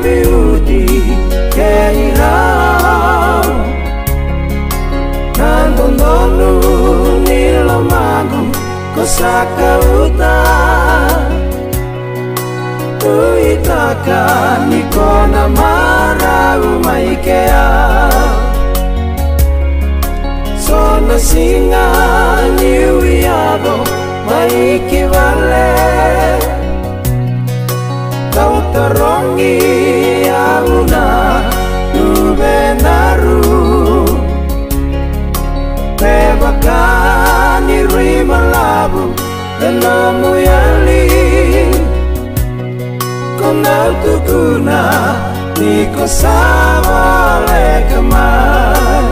biuti keira nandondonu nilomagu kosaka uta uitaka nikona mara umaikea sona singa niwiado maiki vale kau terongi aguna nubenaru bebakani rimalabu denomu yali kau tukuna niko sawale kemai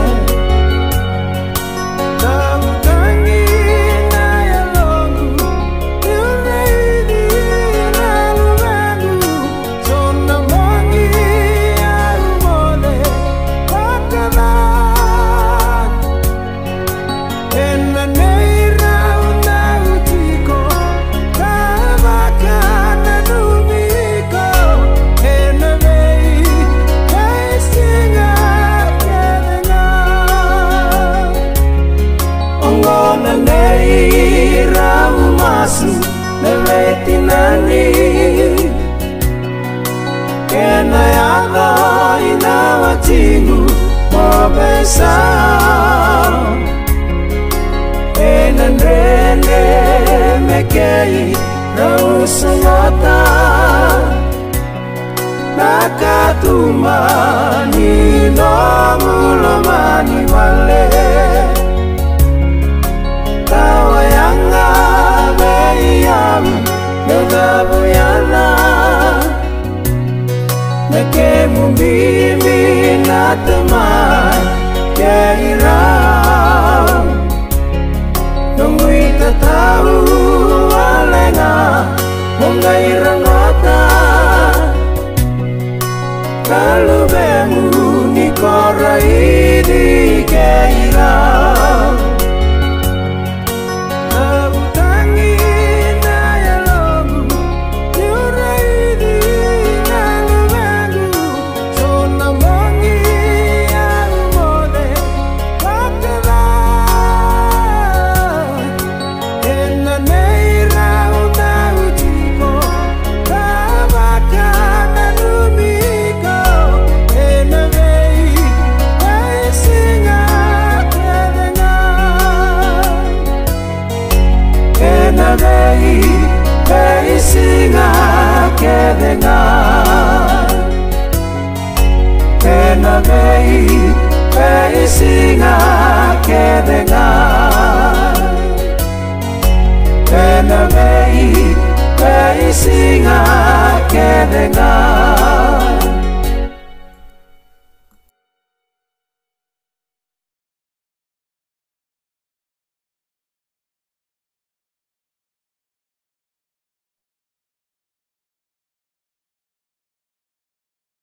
Nevetinani kena yada inawatingu mobesa enandrende mekei rausangata nakatumani nomulomani wale tawayanga beyam Nogabuyana Neke mumbimi natamai Keira Nungui tatau alenga Mungaira nota Kalu bemu nikora idi Keira singa kedenga kena bei singa kedenga kena bei